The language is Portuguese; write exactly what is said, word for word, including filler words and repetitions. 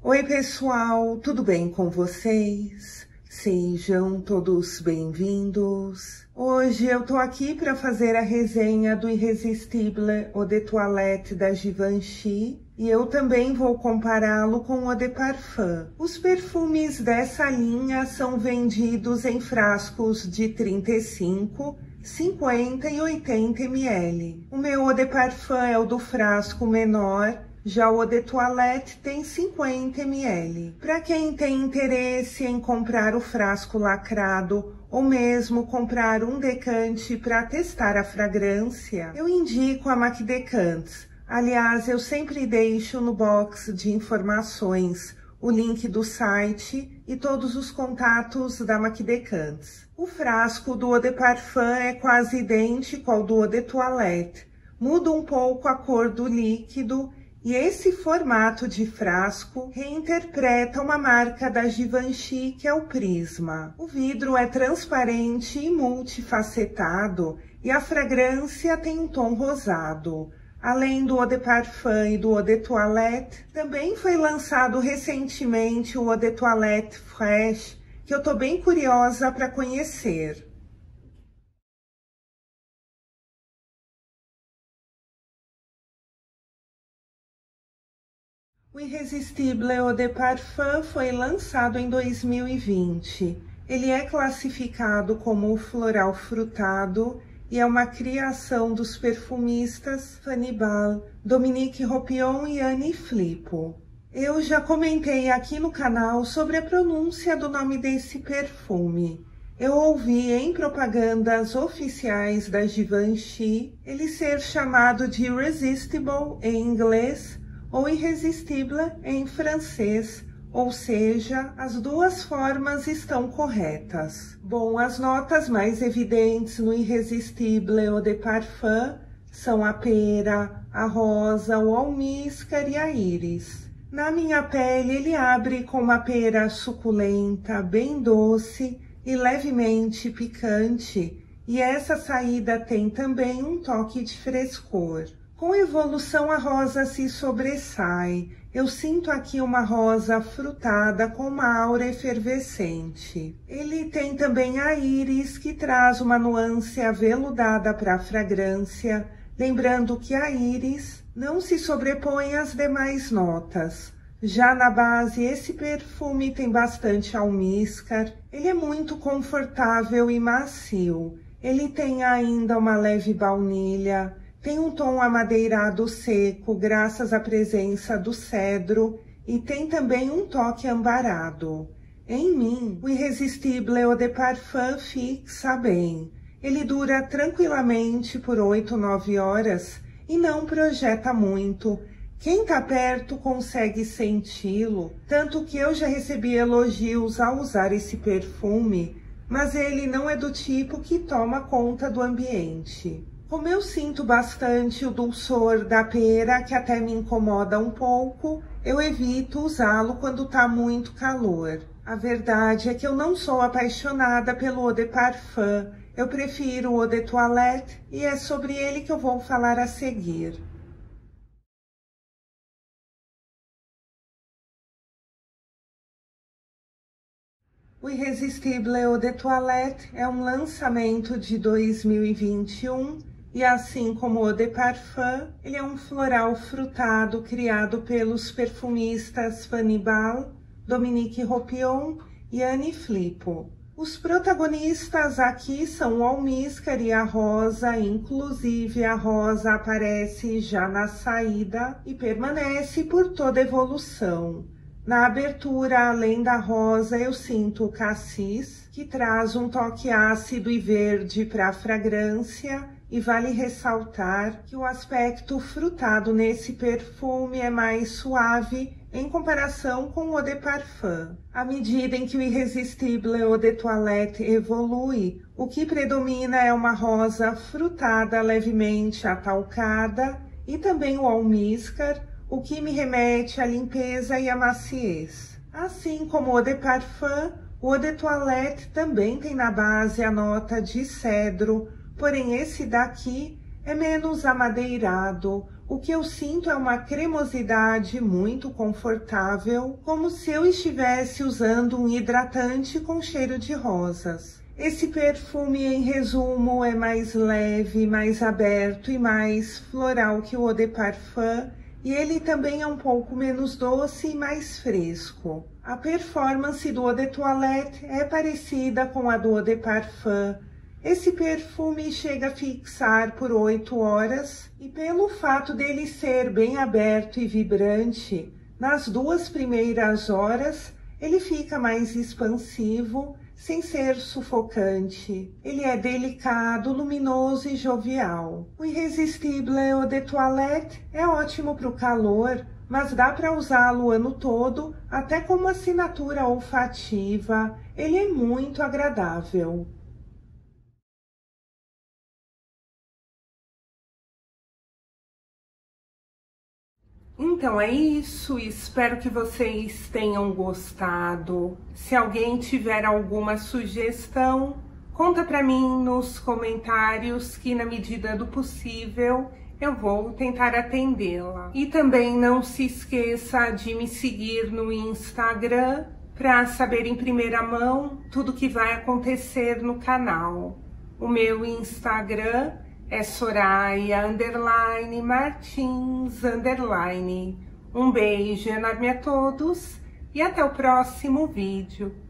Oi pessoal, tudo bem com vocês? Sejam todos bem-vindos. Hoje eu tô aqui para fazer a resenha do Irresistible Eau de Toilette da Givenchy e eu também vou compará-lo com o Eau de Parfum. Os perfumes dessa linha são vendidos em frascos de trinta e cinco, cinquenta e oitenta mililitros. O meu Eau de Parfum é o do frasco menor. Já o Eau de Toilette tem cinquenta mililitros. Para quem tem interesse em comprar o frasco lacrado ou mesmo comprar um decante para testar a fragrância, eu indico a Mac Decants. Aliás, eu sempre deixo no box de informações o link do site e todos os contatos da Mac Decants. O frasco do Eau de Parfum é quase idêntico ao do Eau de Toilette. Muda um pouco a cor do líquido. E esse formato de frasco reinterpreta uma marca da Givenchy, que é o Prisma. O vidro é transparente e multifacetado e a fragrância tem um tom rosado. Além do Eau de Parfum e do Eau de Toilette, também foi lançado recentemente o Eau de Toilette Fresh, que eu tô bem curiosa para conhecer. O Irresistible Eau de Parfum foi lançado em dois mil e vinte. Ele é classificado como floral frutado e é uma criação dos perfumistas Fanny Ball, Dominique Ropion e Annie Flippo. Eu já comentei aqui no canal sobre a pronúncia do nome desse perfume. Eu ouvi em propagandas oficiais da Givenchy ele ser chamado de Irresistible em inglês ou Irresistible em francês, ou seja, as duas formas estão corretas. Bom, as notas mais evidentes no Irresistible Eau de Parfum são a pera, a rosa, o almíscar e a íris. Na minha pele, ele abre com uma pera suculenta, bem doce e levemente picante, e essa saída tem também um toque de frescor. Com evolução, a rosa se sobressai. Eu sinto aqui uma rosa frutada com uma aura efervescente. Ele tem também a íris, que traz uma nuance aveludada para a fragrância, lembrando que a íris não se sobrepõe às demais notas. Já na base, esse perfume tem bastante almíscar. Ele é muito confortável e macio. Ele tem ainda uma leve baunilha. Tem um tom amadeirado seco, graças à presença do cedro, e tem também um toque ambarado. Em mim, o Irresistible Eau de Parfum fixa bem. Ele dura tranquilamente por oito, nove horas e não projeta muito. Quem tá perto consegue senti-lo, tanto que eu já recebi elogios ao usar esse perfume, mas ele não é do tipo que toma conta do ambiente. Como eu sinto bastante o dulçor da pera, que até me incomoda um pouco, eu evito usá-lo quando tá muito calor. A verdade é que eu não sou apaixonada pelo Eau de Parfum, eu prefiro o Eau de Toilette e é sobre ele que eu vou falar a seguir. O Irresistible Eau de Toilette é um lançamento de dois mil e vinte e um, e assim como o Eau de Parfum, ele é um floral frutado criado pelos perfumistas Fanny Ball, Dominique Ropion e Annie Flippo. Os protagonistas aqui são o almíscar e a rosa, inclusive a rosa aparece já na saída e permanece por toda a evolução. Na abertura, além da rosa, eu sinto o cassis, que traz um toque ácido e verde para a fragrância, e vale ressaltar que o aspecto frutado nesse perfume é mais suave em comparação com o Eau de Parfum. À medida em que o Irresistible Eau de Toilette evolui, o que predomina é uma rosa frutada levemente atalcada e também o almíscar, o que me remete à limpeza e à maciez. Assim como o Eau de Parfum, o Eau de Toilette também tem na base a nota de cedro, porém esse daqui é menos amadeirado, O que eu sinto é uma cremosidade muito confortável, como se eu estivesse usando um hidratante com cheiro de rosas. Esse perfume, em resumo, é mais leve, mais aberto e mais floral que o Eau de Parfum, e ele também é um pouco menos doce e mais fresco. A performance do Eau de Toilette é parecida com a do Eau de Parfum. Esse perfume chega a fixar por oito horas e, pelo fato dele ser bem aberto e vibrante, nas duas primeiras horas ele fica mais expansivo, sem ser sufocante. Ele é delicado, luminoso e jovial. O irresistível Eau de Toilette é ótimo para o calor, mas dá para usá-lo o ano todo, até como assinatura olfativa. Ele é muito agradável. Então é isso, espero que vocês tenham gostado. Se alguém tiver alguma sugestão, conta para mim nos comentários que, na medida do possível, eu vou tentar atendê-la. E também não se esqueça de me seguir no Instagram para saber em primeira mão tudo que vai acontecer no canal. O meu Instagram é Soraya underline Martins underline. Um beijo enorme a todos e até o próximo vídeo.